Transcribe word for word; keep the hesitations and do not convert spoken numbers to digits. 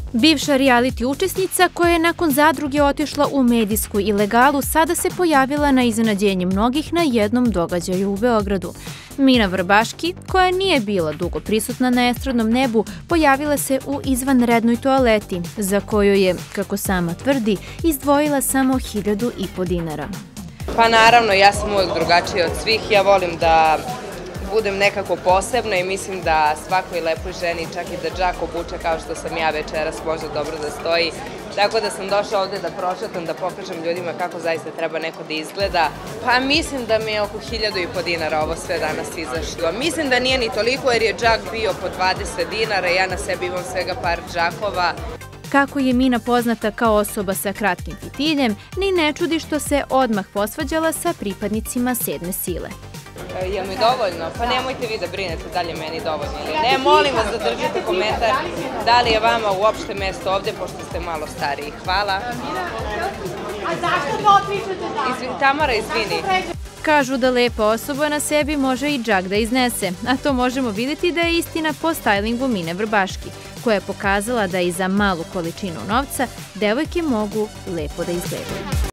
Bivša reality učesnica koja je nakon zadruge otišla u medijsku ilegalu sada se pojavila na iznenađenje mnogih na jednom događaju u Beogradu. Mina Vrbaški, koja nije bila dugo prisutna na estradnom nebu, pojavila se u izvanrednoj toaleti, za koju je, kako sama tvrdi, izdvojila samo hiljadu i po dinara. Pa naravno, ja sam uvijek drugačija od svih, ja volim da budem nekako posebna i mislim da svakoj lepoj ženi, čak i da džak obuče kao što sam ja večeras, može dobro da stoji. Tako da sam došla ovde da prošetam, da pokažem ljudima kako zaista treba neko da izgleda. Pa mislim da mi je oko hiljadu i po dinara ovo sve danas izašlo. Mislim da nije ni toliko jer je džak bio po dvadeset dinara, ja na sebi imam svega par džakova. Kako je Mina poznata kao osoba sa kratkim fitiljem, ni ne čudi što se odmah posvađala sa pripadnicima sedme sile. Je mi dovoljno? Pa nemojte vi da brinete da li je meni dovoljno ili ne. Molim vas da držite komentar da li je vama uopšte mesto ovde, pošto ste malo stariji. Hvala. A zašto to pričate tako? Tamara, izvini. Kažu da lepa osoba na sebi može i džak da iznese, a to možemo vidjeti da je istina po stajlingu Mine Vrbaški, koja je pokazala da i za malu količinu novca devojke mogu lepo da izgledaju.